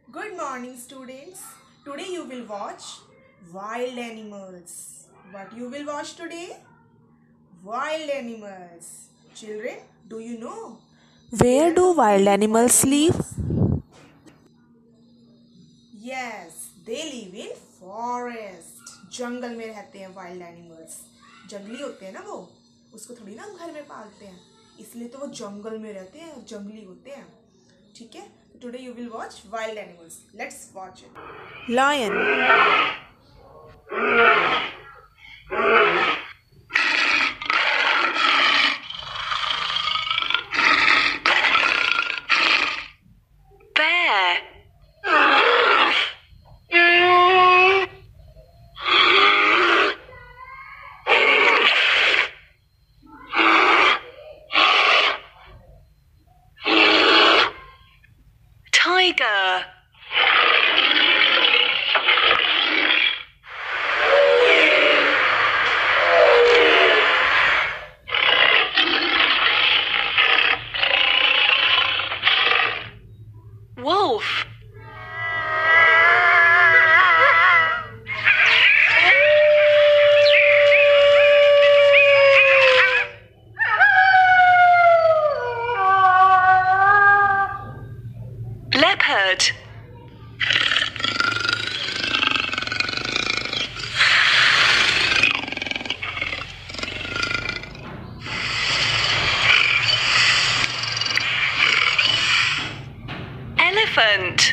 Good morning, students. Today you will watch wild animals. What you will watch today? Wild animals. Children, do you know? Where do wild animals live? Yes, they live in forest. जंगल में रहते हैं wild animals. जंगली होते हैं ना वो, उसको थोड़ी ना घर में पालते हैं, इसलिए तो वो जंगल में रहते हैं, जंगली होते हैं. ठीक है? Today you will watch wild animals. Let's watch it. Lion, bear, tiger, wolf, leopard, elephant,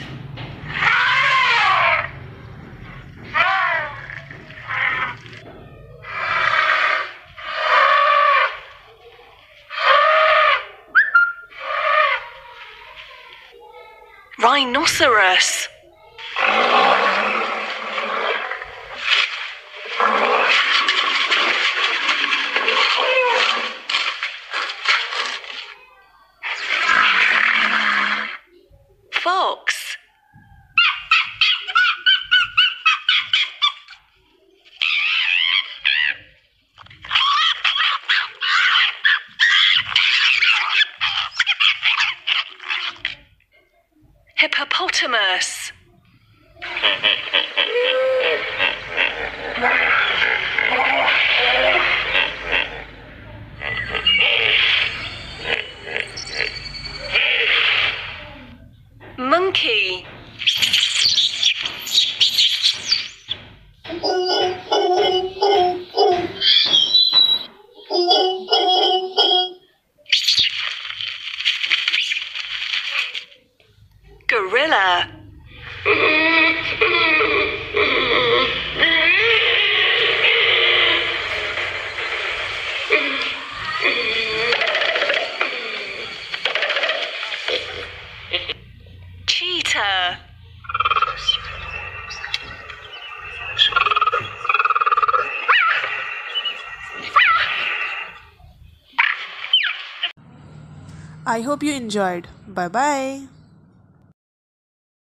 rhinoceros, fox, hippopotamus, monkey, gorilla, cheetah, I hope you enjoyed. Bye bye.